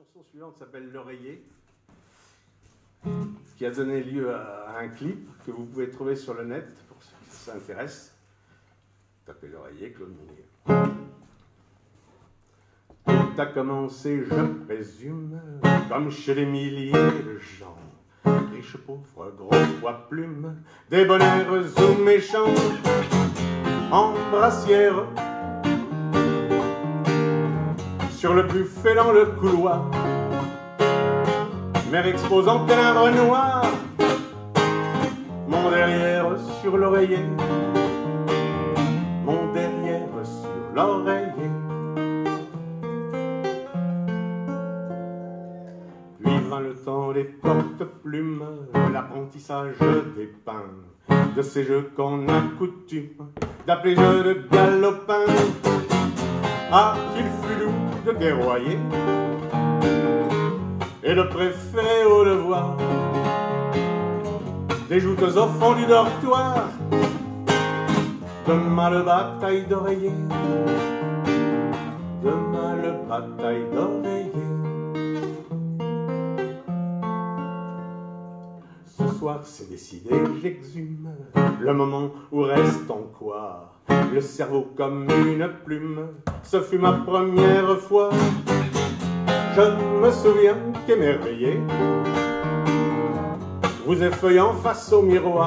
chanson suivante s'appelle L'Oreiller, qui a donné lieu à un clip que vous pouvez trouver sur le net, pour ceux qui s'intéressent. Tapez L'Oreiller, Claude Mounier. Tout a commencé, je présume, comme chez des milliers de gens, riches, pauvres, gros, poids, plumes, débonnaires ou méchants, en brassière, sur le buffet dans le couloir, mère exposant tel un renoir, mon derrière sur l'oreiller, mon derrière sur l'oreiller. Puis vint le temps des porte-plumes, l'apprentissage des pains, de ces jeux qu'on a coutume d'appeler jeux de galopin. Ah, qu'il fut doux de guerroyer et de préférer au devoir des joutes au fond du dortoir, de mâles batailles d'oreiller, de mâles batailles d'oreiller. Ce soir c'est décidé, j'exhume le moment où reste en quoi le cerveau comme une plume. Ce fut ma première fois. Je me souviens qu'émerveillé, vous effeuillant face au miroir,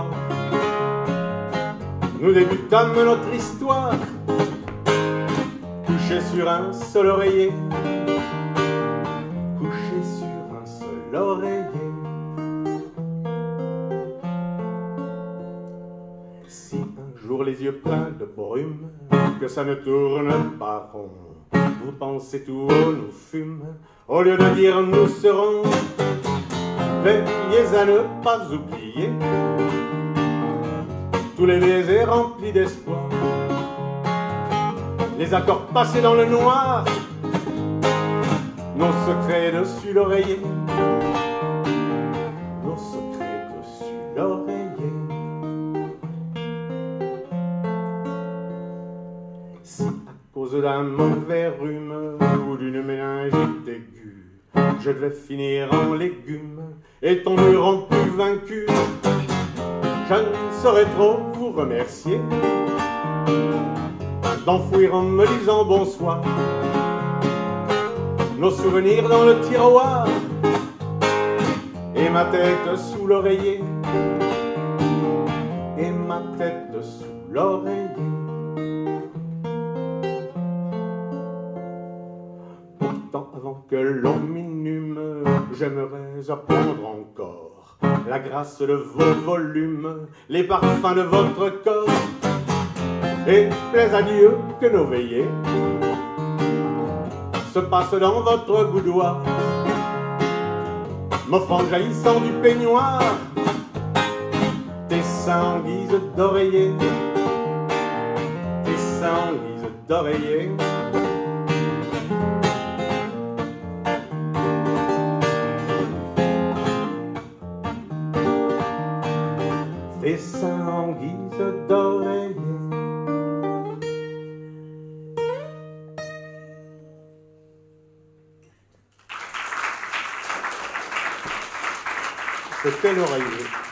nous débutâmes notre histoire, couchés sur un seul oreiller, couchés sur un seul oreiller. Si un jour les yeux pleins de brume, que ça ne tourne pas rond, vous pensez tout haut, nous fûmes, au lieu de dire nous serons, veillez à ne pas oublier tous les baisers remplis d'espoir, les accords passés dans le noir, nos secrets dessus l'oreiller, nos secrets dessus l'oreiller. Si à cause d'un mauvais rhume ou d'une méningite aiguë, je devais finir en légumes et tomber rompu vaincu, je ne saurais trop vous remercier d'enfouir en me disant bonsoir nos souvenirs dans le tiroir et ma tête sous l'oreiller, et ma tête sous l'oreiller. Pourtant avant que l'on m'inhume, j'aimerais apprendre encore la grâce de vos volumes, les parfums de votre corps, et plaise à Dieu que nos veillées se passent dans votre boudoir, m'offrant jaillissant du peignoir tes seins en guise d'oreiller, tes seins en guise d'oreiller. Tes seins en guise d'oreiller. C'était L'Oreiller.